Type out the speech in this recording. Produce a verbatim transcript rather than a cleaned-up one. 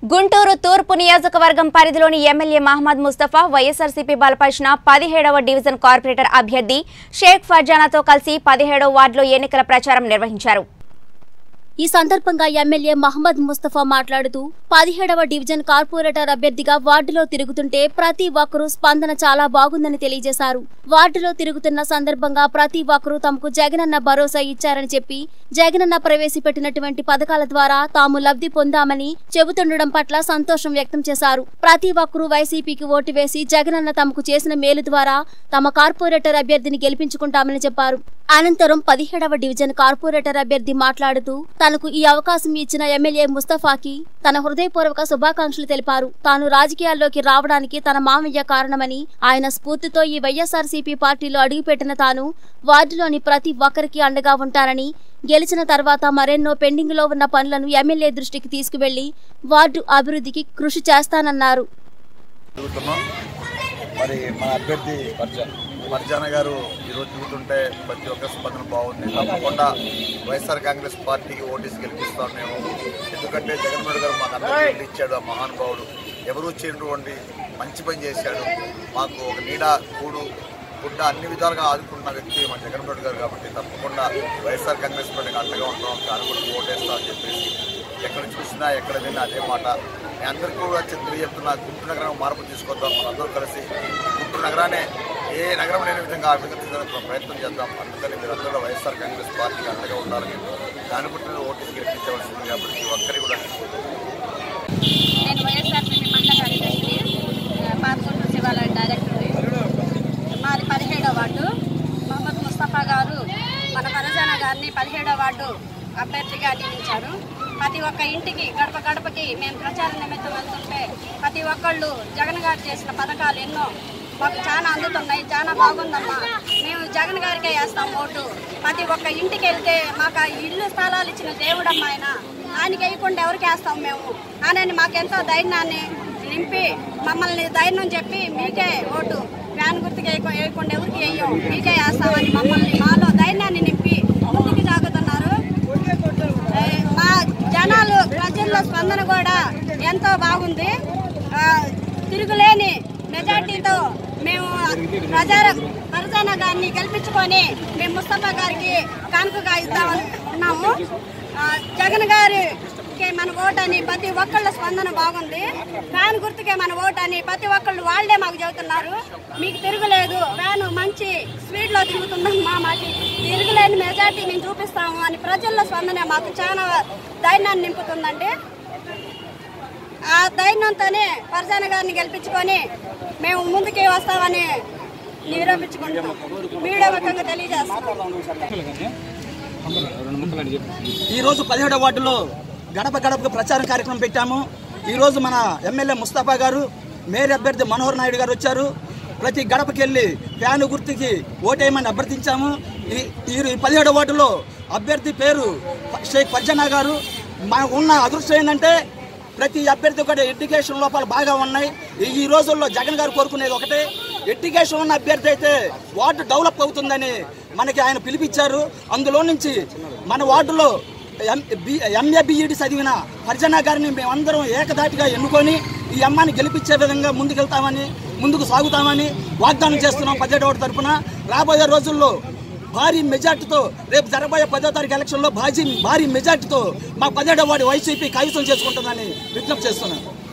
గుంటూరు తూర్పు నియోజకవర్గం పరిధిలోని ఎమ్మెల్యే మహమ్మద్ ముస్తఫా వైఎస్ఆర్సీపీ బలపరిచిన పదిహేడవ డివిజన్ కార్పొరేటర్ అభ్యర్థి షేక్ ఫర్జానాతో కలిసి పదిహేడవ వార్డులో ఎన్నికల ప్రచారం నిర్వహించారు. ఈ సందర్భంగా ఎమ్మెల్యే మహమ్మద్ ముస్తఫా మాట్లాడుతూ పదిహేడవ డివిజన్ కార్పొరేటర్ అభ్యర్థిగా వార్డులో తిరుగుతుంటే ప్రతి ఒక్కరూ స్పందన చాలా బాగుందని తెలియజేశారు. వార్డులో తిరుగుతున్న సందర్భంగా ప్రతి ఒక్కరూ తమకు జగనన్న భరోసా ఇచ్చారని చెప్పి జగనన్న ప్రవేశపెట్టినటువంటి పథకాల ద్వారా తాము లబ్ధి పొందామని చెబుతుండడం పట్ల సంతోషం వ్యక్తం చేశారు. ప్రతి ఒక్కరూ వైసీపీకి ఓటు వేసి జగనన్న తమకు చేసిన మేలు ద్వారా తమ కార్పొరేటర్ అభ్యర్థిని గెలిపించుకుంటామని చెప్పారు. అనంతరం పదిహేడవ డివిజన్ కార్పొరేటర్ అభ్యర్థి మాట్లాడుతూ తనకు ఈ అవకాశం ఇచ్చిన ఎమ్మెల్యే ముస్తఫాకి తన హృదయపూర్వక శుభాకాంక్షలు తెలిపారు. తాను రాజకీయాల్లోకి రావడానికి తన మామయ్య కారణమని, ఆయన స్ఫూర్తితో ఈ వైఎస్ఆర్సీపీ పార్టీలో అడుగుపెట్టిన తాను వార్డులోని ప్రతి ఒక్కరికి అండగా ఉంటానని, గెలిచిన తర్వాత మరెన్నో పెండింగ్ లో ఉన్న పనులను ఎమ్మెల్యే దృష్టికి తీసుకువెళ్లి వార్డు అభివృద్ధికి కృషి చేస్తానన్నారు. మరి మన అభ్యర్థి ఫర్జానా గారు ఈరోజు తిరుగుతుంటే ప్రతి ఒక్క స్పందన బాగుంది. తప్పకుండా వైఎస్ఆర్ కాంగ్రెస్ పార్టీకి ఓటీసీ గెలిపిస్తాం మేము. ఎందుకంటే జగన్మోహన్ గారు మాకు అందరికీ ఇచ్చాడు. ఆ మహానుభావుడు ఎవరూ చేయనటువంటి మంచి పని చేశాడు. మాకు ఒక నీడ కూడు గుడ్డ అన్ని విధాలుగా ఆదుకుంటున్న వ్యక్తి మన జగన్మోహన్ గారు. కాబట్టి తప్పకుండా వైఎస్ఆర్ కాంగ్రెస్ పార్టీకి అండగా ఉంటాం, అనుకుంటూ ఓటేస్తామని చెప్పేసి ఎక్కడ చూసినా ఎక్కడ విన్నా అదే మాట. నేను అందరికీ కూడా తెలియజెప్తున్నా, గుంటూరు నగరం మార్పు తీసుకొద్దాం. మనందరూ కలిసి గుంటూరు నగరాన్ని ఏ నగరం లేని విధంగా అభివృద్ధి చేయడానికి ప్రయత్నం చేద్దాం. అందుకని మీరందరూ వైఎస్ఆర్ కాంగ్రెస్ పార్టీకి అండగా ఉండాలని దాని గురించి ఓటీసీ గెలిపించవలసింది. కాబట్టి ఒక్కరి కూడా నేను వైఎస్ఆర్సీపీ మండల కార్యదర్శిని, పాతగుంటూరు శివాలయ డైరెక్టర్. మాది పదిహేడవ వార్డు. మహమ్మద్ ముస్తఫా గారు మన ఫర్జానా గారిని పదిహేడవ వార్డు అభ్యర్థిగా నియమించారు. ప్రతి ఒక్క ఇంటికి గడప గడపకి మేము ప్రచార నిమిత్తం వెళ్తుంటే ప్రతి ఒక్కళ్ళు జగన్ గారు చేసిన పథకాలు ఎన్నో మాకు చాలా అందుతున్నాయి. చాలా బాగుందమ్మా, మేము జగన్ గారికే వేస్తాం ఓటు. ప్రతి ఒక్క ఇంటికి వెళ్తే మాకు ఆ ఇల్లు స్థలాలు ఇచ్చిన దేవుడమ్మ ఆయన, ఆయనకి వేయకుండా ఎవరికి వేస్తాం మేము అని మాకెంతో ధైర్యాన్ని నింపి మమ్మల్ని ధైర్యం చెప్పి మీకే ఓటు, వ్యాన్ గుర్తుకి వేయకుండా ఎవరికి వేయం, మీకే వేస్తామని మమ్మల్ని మాలో ధైర్యాన్ని నింపి ముందుకు సాగుతున్నారు. మా జనాలు ప్రజల్లో స్పందన కూడా ఎంతో బాగుంది. తిరుగులేని మెజార్టీతో మేము ప్రజా ఫర్జానా గారిని గెలిపించుకొని మేము ముస్తఫా గారికి కానుకగా ఇద్దామని ఉన్నాము. జగన్ గారికి మన ఓటు అని ప్రతి ఒక్కళ్ళ స్పందన బాగుంది. వ్యాన్ గుర్తుకే మన ఓటు అని ప్రతి ఒక్కళ్ళు వాళ్ళే మాకు చెబుతున్నారు. మీకు తిరుగులేదు, వ్యాన్ మంచి స్పీడ్ లో తిరుగుతున్నాం, మా మాకు తిరుగులేని మెజార్టీ మేము చూపిస్తాము అని ప్రజల్లో స్పందన మాకు చాలా ధైర్యాన్ని నింపుతుందండి. ఆ ధైర్యంతోనే ఫర్జానా గారిని గెలిపించుకొని మేము ముందుకే వస్తామని నిరూపించుకుంటాం. మీడియా ముఖ్యంగా తెలియజేస్తాం. ఈరోజు పదిహేడవ వార్డులో గడప గడపకు ప్రచారం కార్యక్రమం పెట్టాము. ఈరోజు మన ఎమ్మెల్యే ముస్తఫా గారు, మేయర్ అభ్యర్థి మనోహర్ నాయుడు గారు వచ్చారు. ప్రతి గడపకి వెళ్ళి ఫ్యాన్ గుర్తుకి ఓటేయమని అభ్యర్థించాము. ఈ పదిహేడవ వార్డులో అభ్యర్థి పేరు షేక్ ఫర్జానా గారు. మనకు ఉన్న అదృష్టం ఏంటంటే ప్రతి అభ్యర్థి కూడా ఎడ్యుకేషన్ లోపాలు బాగా ఉన్నాయి. ఈ రోజుల్లో జగన్ గారు కోరుకునేది ఒకటే, ఎడ్యుకేషన్ ఉన్న అభ్యర్థి అయితే వార్డు డెవలప్ అవుతుందని మనకి ఆయన పిలిపించారు. అందులో నుంచి మన వార్డులో ఎంఏ బిఈడి చదివిన ఫర్జానా గారిని మేమందరం ఏకదాటిగా ఎన్నుకొని ఈ అమ్మాయిని గెలిపించే విధంగా ముందుకెళ్తామని ముందుకు సాగుతామని వాగ్దానం చేస్తున్నాం. పదిహేడవ వార్డు తరఫున రాబోయే రోజుల్లో భారీ మెజార్టీతో రేపు జరగబోయే పదో తారీఖు ఎలక్షన్లో భారీ భారీ మెజార్టీతో మా పదిహేడవ వార్డు వైసీపీ కైవసం చేసుకుంటుందని విజ్ఞప్తి చేస్తున్నాను.